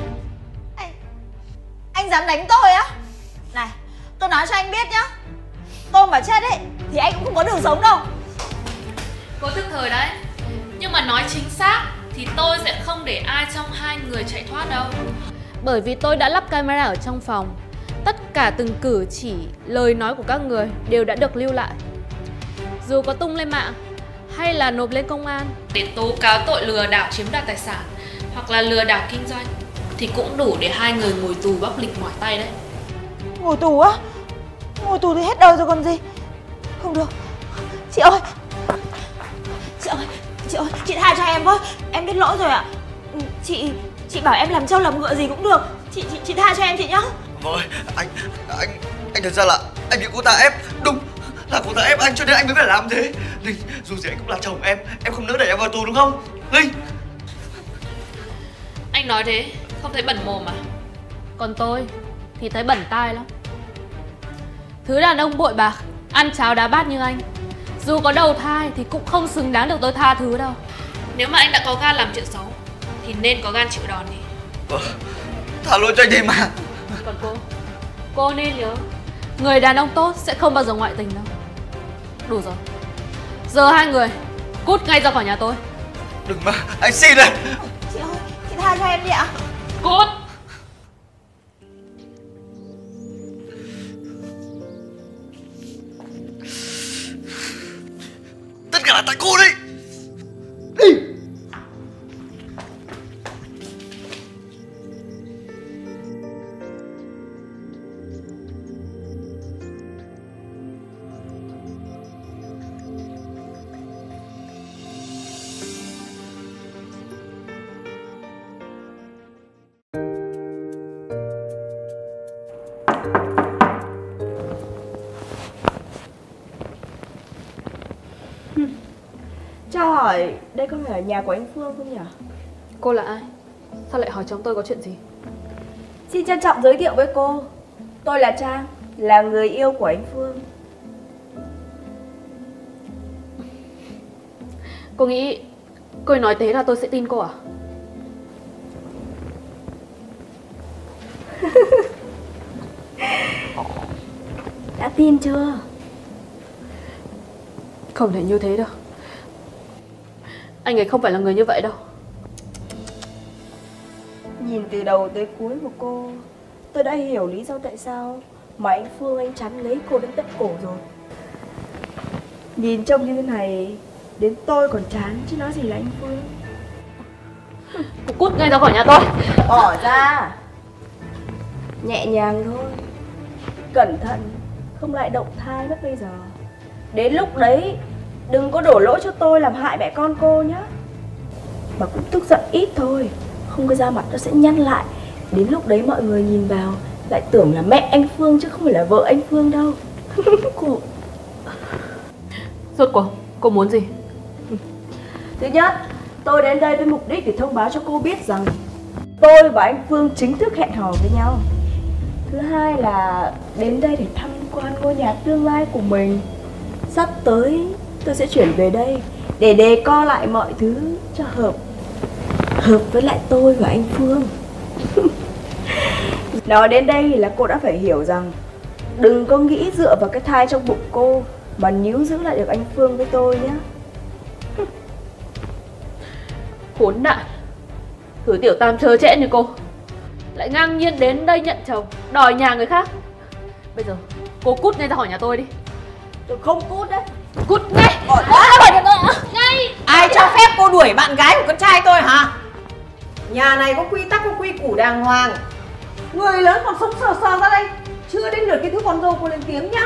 Anh dám đánh tôi á? Này, tôi nói cho anh biết nhá, tôi mà chết ấy thì anh cũng không có đường sống đâu. Cô thức thời đấy. Nhưng mà nói chính xác thì tôi sẽ không để ai trong hai người chạy thoát đâu. Bởi vì tôi đã lắp camera ở trong phòng. Tất cả từng cử chỉ, lời nói của các người đều đã được lưu lại. Dù có tung lên mạng hay là nộp lên công an để tố cáo tội lừa đảo chiếm đoạt tài sản hoặc là lừa đảo kinh doanh thì cũng đủ để hai người ngồi tù bóc lịch mỏi tay đấy. Ngồi tù á? Ngồi tù thì hết đời rồi còn gì. Không được. Chị ơi, chị tha cho em với. Em biết lỗi rồi ạ. Chị bảo em làm trâu làm ngựa gì cũng được. Chị tha cho em chị nhá. Ôi, anh thật ra là anh bị cô ta ép. Đúng là cô ta ép anh cho nên anh mới phải làm thế. Linh, dù gì anh cũng là chồng em không nỡ để em vào tù đúng không? Linh. Anh nói thế không thấy bẩn mồm à? Còn tôi thì thấy bẩn tai lắm. Thứ đàn ông bội bạc, ăn cháo đá bát như anh, dù có đầu thai thì cũng không xứng đáng được tôi tha thứ đâu. Nếu mà anh đã có gan làm chuyện xấu thì nên có gan chịu đòn đi. Thả lỗi cho anh đi mà. Còn cô nên nhớ, người đàn ông tốt sẽ không bao giờ ngoại tình đâu. Đủ rồi. Giờ hai người cút ngay ra khỏi nhà tôi. Đừng mà, anh xin đây. Chị ơi, chị tha cho em đi ạ. Cút. Tất cả là tại cô đấy. Đi. Cho hỏi, đây có phải là nhà của anh Phương không nhỉ? Cô là ai? Sao lại hỏi chúng tôi có chuyện gì? Xin trân trọng giới thiệu với cô, tôi là Trang, là người yêu của anh Phương. Cô nghĩ cô nói thế là tôi sẽ tin cô à? Đã tin chưa? Không thể như thế đâu. Anh ấy không phải là người như vậy đâu. Nhìn từ đầu tới cuối của cô, tôi đã hiểu lý do tại sao mà anh Phương anh chắn lấy cô đến tận cổ rồi. Nhìn trông như thế này, đến tôi còn chán chứ nói gì là anh Phương. Cô cút ngay ra khỏi nhà tôi. Bỏ ra. Nhẹ nhàng thôi, cẩn thận, không lại động thai mất bây giờ. Đến lúc đấy đừng có đổ lỗi cho tôi làm hại mẹ con cô nhá. Mà cũng tức giận ít thôi, không cái da mặt nó sẽ nhăn lại. Đến lúc đấy mọi người nhìn vào lại tưởng là mẹ anh Phương chứ không phải là vợ anh Phương đâu. Cô... Rốt cuộc cô muốn gì? Thứ nhất, tôi đến đây với mục đích để thông báo cho cô biết rằng tôi và anh Phương chính thức hẹn hò với nhau. Thứ hai là đến đây để tham quan ngôi nhà tương lai của mình. Sắp tới tôi sẽ chuyển về đây để đề co lại mọi thứ cho hợp với lại tôi và anh Phương. Nói đến đây là cô đã phải hiểu rằng đừng có nghĩ dựa vào cái thai trong bụng cô mà níu giữ lại được anh Phương với tôi nhé. Khốn nạn. Thứ tiểu tam trơ trẽn như cô lại ngang nhiên đến đây nhận chồng, đòi nhà người khác. Bây giờ cô cút ngay ra khỏi nhà tôi đi. Tôi không cút đấy. Cút ngay. Ngay. Ai cho phép cô đuổi bạn gái của con trai tôi hả? Nhà này có quy tắc, có quy củ đàng hoàng. Người lớn còn sống sờ sờ ra đây, chưa đến lượt cái thứ con dâu cô lên tiếng nhá.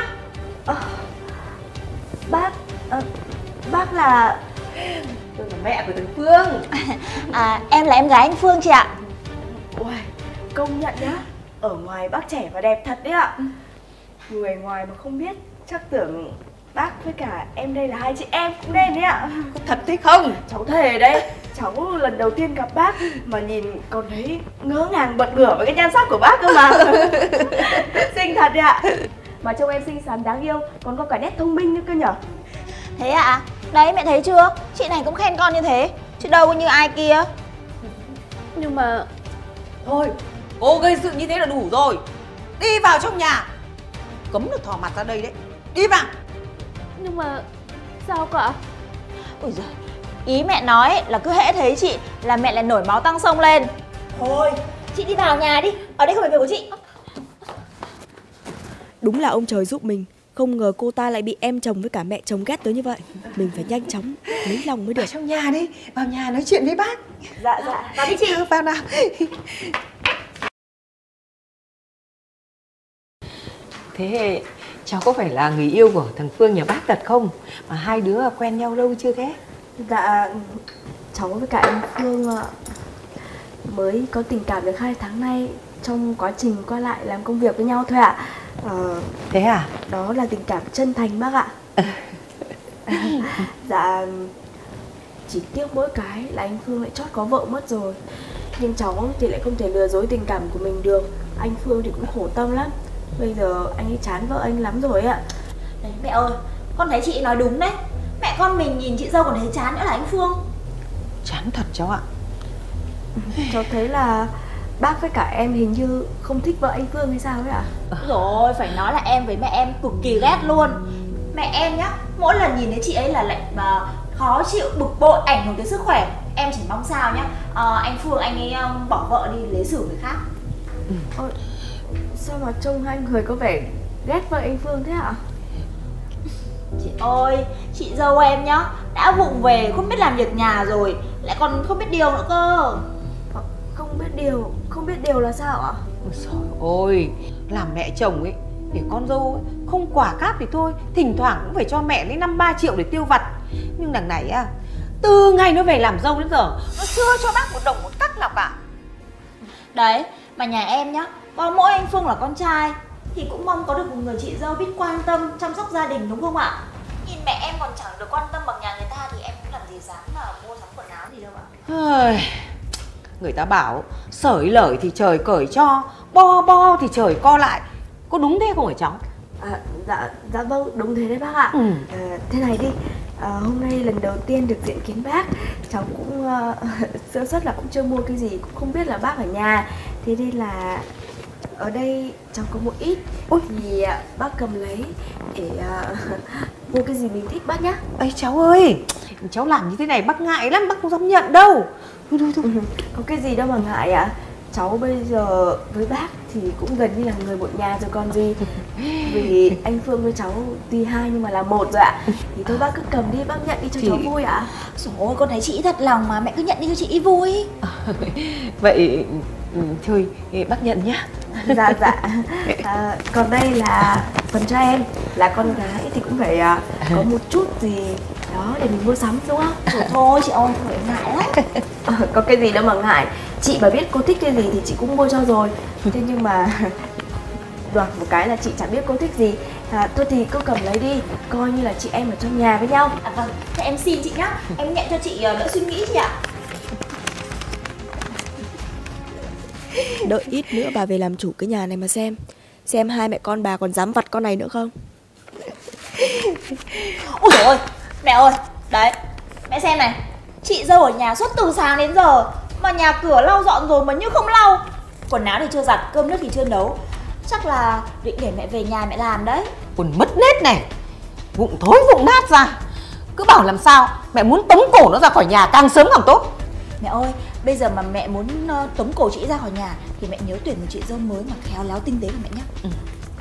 Bác là... Tôi là mẹ của thằng Phương. Em là em gái anh Phương chị ạ. Ôi, công nhận nhá, ở ngoài bác trẻ và đẹp thật đấy ạ. Người ngoài mà không biết chắc tưởng bác với cả em đây là hai chị em cũng nên đấy ạ. Có thật thế không? Cháu thề đấy, cháu lần đầu tiên gặp bác mà nhìn còn thấy ngỡ ngàng bật ngửa với cái nhan sắc của bác cơ mà. Xinh thật đấy ạ. Mà trông em xinh xắn đáng yêu, còn có cả nét thông minh nữa cơ nhở. Thế ạ? Đấy mẹ thấy chưa? Chị này cũng khen con như thế, chứ đâu có như ai kia. Nhưng mà... Thôi, cô gây sự như thế là đủ rồi. Đi vào trong nhà. Cấm được thò mặt ra đây đấy. Đi vào. Nhưng mà... sao cả? Ôi giời, ý mẹ nói là cứ hễ thấy chị là mẹ lại nổi máu tăng sông lên. Thôi, chị đi vào nhà đi, ở đây không phải việc của chị. Đúng là ông trời giúp mình. Không ngờ cô ta lại bị em chồng với cả mẹ chồng ghét tới như vậy. Mình phải nhanh chóng lấy lòng mới được. Vào trong nhà đi, vào nhà nói chuyện với bác. Dạ, vào đi chị. Vào nào. Thế cháu có phải là người yêu của thằng Phương nhà bác thật không? Mà hai đứa quen nhau lâu chưa thế? Dạ, cháu với cả anh Phương mới có tình cảm được 2 tháng nay, trong quá trình qua lại làm công việc với nhau thôi ạ. Thế à? Đó là tình cảm chân thành bác ạ. Dạ, chỉ tiếc mỗi cái là anh Phương lại chót có vợ mất rồi. Nhưng cháu thì lại không thể lừa dối tình cảm của mình được. Anh Phương thì cũng khổ tâm lắm. Bây giờ anh ấy chán vợ anh lắm rồi ạ. Đấy mẹ ơi, con thấy chị nói đúng đấy. Mẹ con mình nhìn chị dâu còn thấy chán nữa là anh Phương. Chán thật cháu ạ. Cháu thấy là bác với cả em hình như không thích vợ anh Phương hay sao ấy ạ? Rồi, phải nói là em với mẹ em cực kỳ ghét luôn. Mẹ em nhá, mỗi lần nhìn thấy chị ấy là lại khó chịu, bực bội, ảnh hưởng tới sức khỏe. Em chỉ mong sao nhá, anh Phương anh ấy bỏ vợ đi lấy xử người khác. Ôi, sao mà trông hai người có vẻ ghét vợ anh Phương thế ạ? Chị ơi, chị dâu em nhá, đã vụng về không biết làm việc nhà rồi, lại còn không biết điều nữa cơ. Không biết điều là sao ạ? Trời ơi, làm mẹ chồng ấy để con dâu ấy, không quả cáp thì thôi, thỉnh thoảng cũng phải cho mẹ lấy 5-3 triệu để tiêu vặt. Nhưng đằng này á, từ ngày nó về làm dâu đến giờ nó chưa cho bác một đồng một tắc nào cả. Đấy, mà nhà em nhá, có mỗi anh Phương là con trai thì cũng mong có được một người chị dâu biết quan tâm, chăm sóc gia đình đúng không ạ? Nhìn mẹ em còn chẳng được quan tâm bằng nhà người ta thì em cũng làm gì dám mà mua sắm quần áo gì đâu ạ. Người ta bảo sởi lởi thì trời cởi cho, bo bo thì trời co lại. Có đúng thế không hả cháu? Dạ vâng, đúng thế đấy bác ạ. Thế này đi, hôm nay lần đầu tiên được diện kiến bác, cháu cũng sơ suất là cũng chưa mua cái gì, cũng không biết là bác ở nhà. Thế nên là ở đây cháu có một ít thì bác cầm lấy để mua cái gì mình thích bác nhá. Ây cháu ơi, cháu làm như thế này bác ngại lắm, bác không dám nhận đâu. Thôi. Có cái gì đâu mà ngại ạ. Cháu bây giờ với bác thì cũng gần như là người một nhà rồi còn gì. Vì anh Phương với cháu tuy hai nhưng mà là một rồi ạ. Thì thôi bác cứ cầm đi, bác nhận đi cho cháu vui ạ. Rồi con thấy chị thật lòng mà, mẹ cứ nhận đi cho chị vui. Vậy thôi bác nhận nhá. Dạ. Còn đây là phần cho em, là con gái thì cũng phải có một chút gì đó để mình mua sắm đúng không? Thôi chị ơi, thôi ngại lắm. Có cái gì đâu mà ngại. Chị mà biết cô thích cái gì thì chị cũng mua cho rồi. Thế nhưng mà đoạt một cái là chị chẳng biết cô thích gì. Thôi thì cô cầm lấy đi, coi như là chị em ở trong nhà với nhau. Vâng, thế em xin chị nhá. Em nhận cho chị đỡ suy nghĩ chị ạ. Đợi ít nữa bà về làm chủ cái nhà này mà xem hai mẹ con bà còn dám vặt con này nữa không. Ôi dồi ôi, mẹ ơi, đấy, mẹ xem này. Chị dâu ở nhà suốt từ sáng đến giờ mà nhà cửa lau dọn rồi mà như không lau. Quần áo thì chưa giặt, cơm nước thì chưa nấu. Chắc là định để mẹ về nhà mẹ làm đấy. Còn mất nết này, vụng thối vụng nát ra. Cứ bảo làm sao mẹ muốn tống cổ nó ra khỏi nhà càng sớm càng tốt. Mẹ ơi, bây giờ mà mẹ muốn tống cổ chị ra khỏi nhà thì mẹ nhớ tuyển một chị dâu mới mà khéo léo tinh tế của mẹ nhé.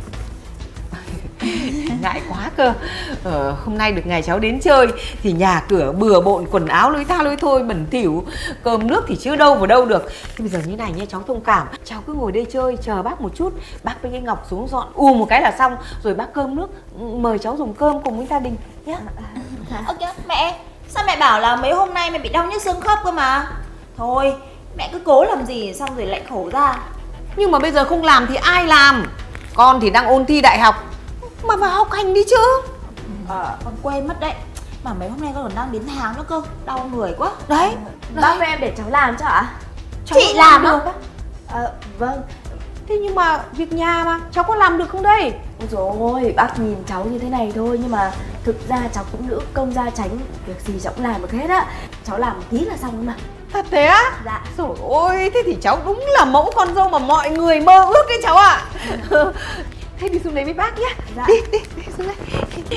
Ngại quá cơ. Hôm nay được ngày cháu đến chơi thì nhà cửa bừa bộn, quần áo lối tha lối thôi, bẩn thỉu, cơm nước thì chưa đâu vào đâu được. Thế bây giờ như này nha, cháu thông cảm, cháu cứ ngồi đây chơi chờ bác một chút, bác với cái Ngọc xuống dọn một cái là xong, rồi bác cơm nước mời cháu dùng cơm cùng với gia đình nhé. Ok, mẹ, sao mẹ bảo là mấy hôm nay mẹ bị đau nhức xương khớp cơ mà. Thôi, mẹ cứ cố làm gì xong rồi lại khổ ra. Nhưng mà bây giờ không làm thì ai làm? Con thì đang ôn thi đại học mà vào học hành đi chứ. Con quên mất đấy. Mà mấy hôm nay con còn đang đến tháng nữa cơ, đau người quá. Đấy, bác với em để cháu làm cho ạ. Chị làm á? Vâng. Thế nhưng mà việc nhà mà, cháu có làm được không đây? Ôi dồi ôi, bác nhìn cháu như thế này thôi, nhưng mà thực ra cháu cũng nữ công gia chánh, việc gì cháu cũng làm được hết á. Cháu làm một tí là xong mà. Thật thế á? Dạ. Trời ơi, thế thì cháu đúng là mẫu con dâu mà mọi người mơ ước đấy cháu ạ. Thế đi xuống đấy với bác nhé. Dạ. Đi xuống đây.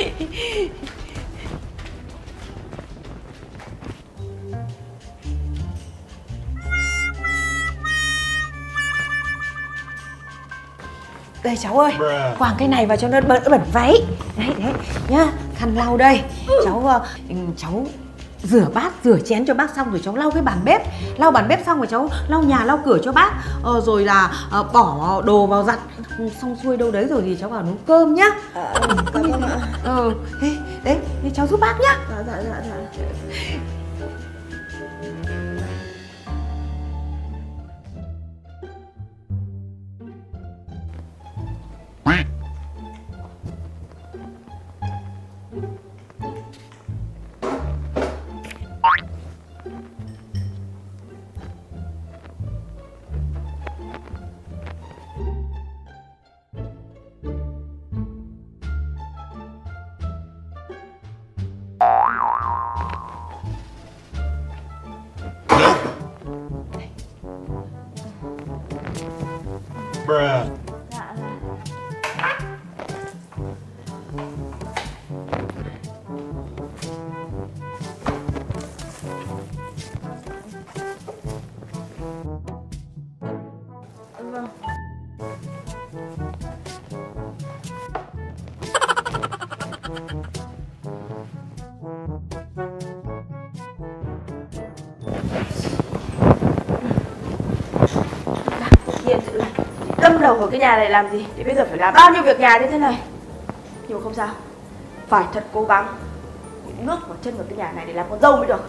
Đây cháu ơi, quàng cái này vào cho nó bẩn váy. Đấy nhá, khăn lau đây. Cháu rửa bát, rửa chén cho bác xong rồi cháu lau cái bàn bếp. Lau bàn bếp xong rồi cháu lau nhà, lau cửa cho bác. Rồi là bỏ đồ vào giặt. Xong xuôi đâu đấy rồi thì cháu vào nấu cơm nhá. Đấy, cháu giúp bác nhá. Dạ. Đâm đầu vào cái nhà này làm gì thì bây giờ phải làm bao nhiêu việc nhà như thế này. Nhưng mà không sao, phải thật cố gắng bước vào chân vào cái nhà này để làm con dâu mới được.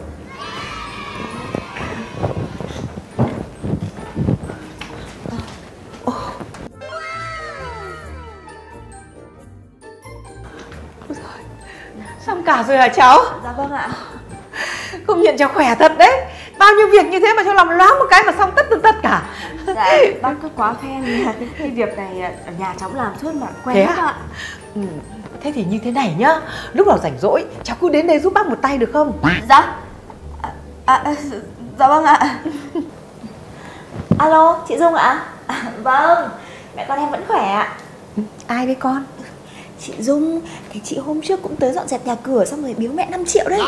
Xong cả rồi hả cháu? Dạ vâng ạ. Công nhận cháu khỏe thật đấy. Bao nhiêu việc như thế mà cháu làm loáng một cái mà xong tất cả. Dạ, bác cứ quá khen. Cái việc này ở nhà cháu làm suốt mà quen thế lắm ạ. Thế thì như thế này nhá, lúc nào rảnh rỗi cháu cứ đến đây giúp bác một tay được không? Dạ. Dạ vâng ạ. Alo, chị Dung ạ? Vâng, mẹ con em vẫn khỏe ạ. Ai đấy con? Chị Dung, cái chị hôm trước cũng tới dọn dẹp nhà cửa xong rồi biếu mẹ 5 triệu đấy.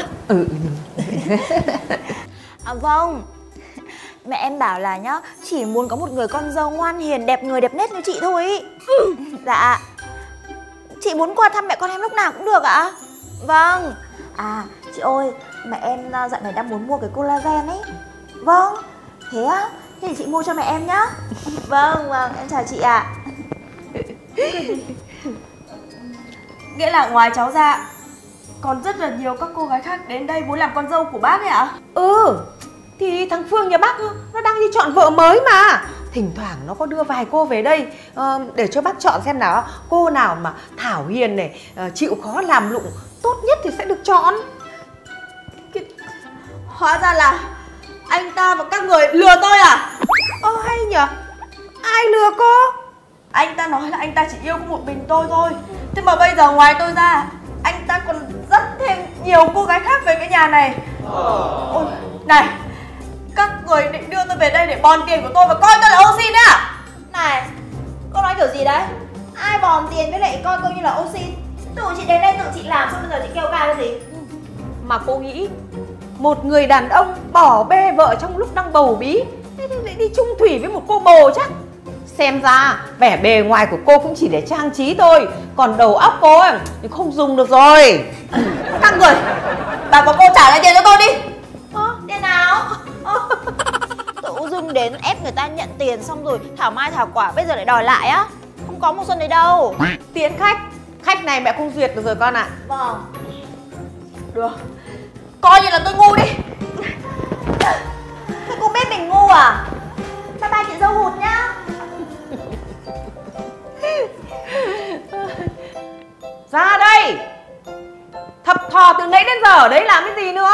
Vâng, mẹ em bảo là nhá, chỉ muốn có một người con dâu ngoan hiền, đẹp người đẹp nết như chị thôi ý. Dạ. Chị muốn qua thăm mẹ con em lúc nào cũng được ạ. Vâng. À, chị ơi, mẹ em dạo này đang muốn mua cái collagen ấy. Vâng. Thế á? Thế thì chị mua cho mẹ em nhá. Vâng, em chào chị ạ. Nghĩa là ngoài cháu ra còn rất là nhiều các cô gái khác đến đây muốn làm con dâu của bác ấy ạ? Thì thằng Phương nhà bác nó đang đi chọn vợ mới mà. Thỉnh thoảng nó có đưa vài cô về đây để cho bác chọn xem nào cô nào mà thảo hiền này, chịu khó làm lụng tốt nhất thì sẽ được chọn. Hóa ra là anh ta và các người lừa tôi à? Hay nhở? Ai lừa cô? Anh ta nói là anh ta chỉ yêu có một mình tôi thôi. Thế mà bây giờ ngoài tôi ra, anh ta còn dắt thêm nhiều cô gái khác về cái nhà này. Ôi, này, các người định đưa tôi về đây để bòn tiền của tôi và coi tôi là ô xin đấy à? Này, cô nói kiểu gì đấy? Ai bòn tiền với lại coi cô như là ô xin? Tự chị đến đây tự chị làm xong bây giờ chị kêu ca cái gì? Mà cô nghĩ một người đàn ông bỏ bê vợ trong lúc đang bầu bí lại đi chung thủy với một cô bồ chắc. Xem ra vẻ bề ngoài của cô cũng chỉ để trang trí thôi, còn đầu óc cô ấy thì không dùng được rồi. Các người, bà có cô trả lại tiền cho tôi đi. Tiền nào? Tự dưng đến ép người ta nhận tiền xong rồi thảo mai thảo quả bây giờ lại đòi lại á? Không có một xuân đấy đâu. Tiến khách này mẹ không duyệt được rồi con ạ. Vâng. Được, coi như là tôi ngu đi. Thế cô biết mình ngu à? Bye bye chị dâu hụt nhá. Ra đây. Thập thò khò từ nãy đến giờ ở đấy làm cái gì nữa?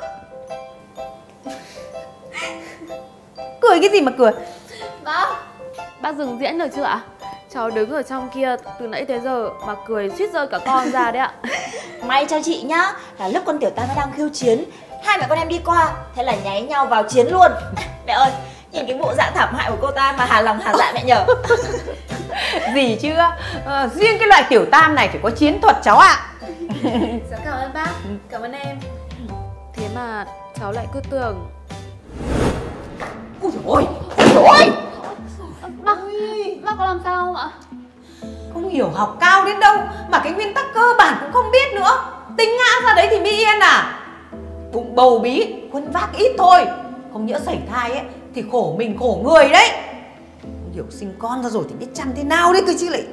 Cười cái gì mà cười? Bác dừng diễn được chưa ạ? Cháu đứng ở trong kia từ nãy tới giờ mà cười suýt rơi cả con ra đấy ạ. May cho chị nhá, là lúc con Tiểu Tam nó đang khiêu chiến, hai mẹ con em đi qua, thế là nháy nhau vào chiến luôn. Mẹ ơi, nhìn cái bộ dạng thảm hại của cô ta mà hà lòng hà dạ mẹ nhở. Gì chưa? Riêng cái loại Tiểu Tam này phải có chiến thuật cháu ạ. Dạ cảm ơn bác, cảm ơn em. Thế mà cháu lại cứ tưởng... Ôi dồi ôi, ôi dồi ôi. Bác có làm sao không ạ? Không hiểu học cao đến đâu mà cái nguyên tắc cơ bản cũng không biết nữa. Tính ngã ra đấy thì mới yên à? Bụng bầu bí, khuân vác ít thôi. Không nhỡ sảy thai ấy thì khổ mình khổ người đấy. Không hiểu sinh con ra rồi thì biết chăm thế nào đấy cơ chứ lại.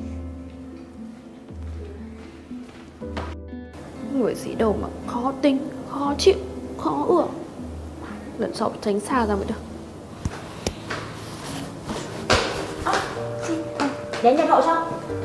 Người sĩ đầu mà khó tính, khó chịu, khó ưa. Lần sau phải tránh xa ra mới được. Đến nhận hộ cho.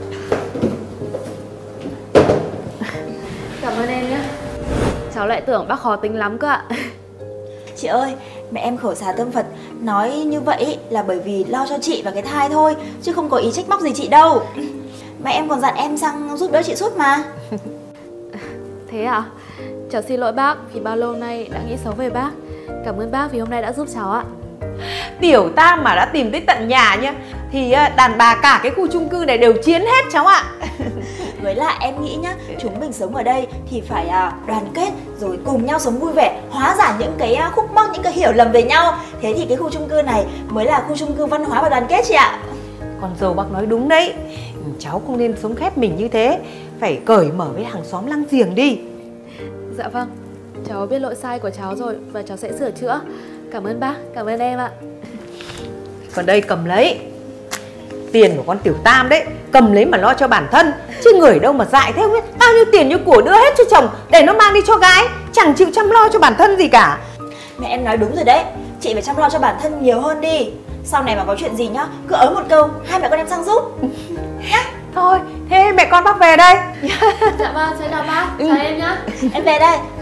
Cảm ơn em nhé. Cháu lại tưởng bác khó tính lắm cơ ạ. Chị ơi, mẹ em khẩu xà tâm Phật nói như vậy là bởi vì lo cho chị và cái thai thôi, chứ không có ý trách móc gì chị đâu. Mẹ em còn dặn em sang giúp đỡ chị suốt mà. Thế à? Cháu xin lỗi bác vì bao lâu nay đã nghĩ xấu về bác. Cảm ơn bác vì hôm nay đã giúp cháu ạ. Tiểu Tam mà đã tìm tới tận nhà nhá thì đàn bà cả cái khu chung cư này đều chiến hết cháu ạ. Với lại em nghĩ nhá, chúng mình sống ở đây thì phải đoàn kết rồi cùng nhau sống vui vẻ, hóa giải những cái khúc mắc, những cái hiểu lầm về nhau. Thế thì cái khu chung cư này mới là khu chung cư văn hóa và đoàn kết chị ạ. Con dâu bác nói đúng đấy. Cháu không nên sống khép mình như thế, phải cởi mở với hàng xóm láng giềng đi. Dạ vâng, cháu biết lỗi sai của cháu rồi và cháu sẽ sửa chữa. Cảm ơn bác, cảm ơn em ạ. Còn đây cầm lấy. Tiền của con Tiểu Tam đấy, cầm lấy mà lo cho bản thân. Chứ người đâu mà dại thế, bao nhiêu tiền như của đưa hết cho chồng để nó mang đi cho gái, chẳng chịu chăm lo cho bản thân gì cả. Mẹ em nói đúng rồi đấy, chị phải chăm lo cho bản thân nhiều hơn đi. Sau này mà có chuyện gì nhá, cứ ới một câu, hai mẹ con em sang giúp nhá. Thôi, thế mẹ con bác về đây. Dạ vâng, chào bác, chào em nhá. Em về đây.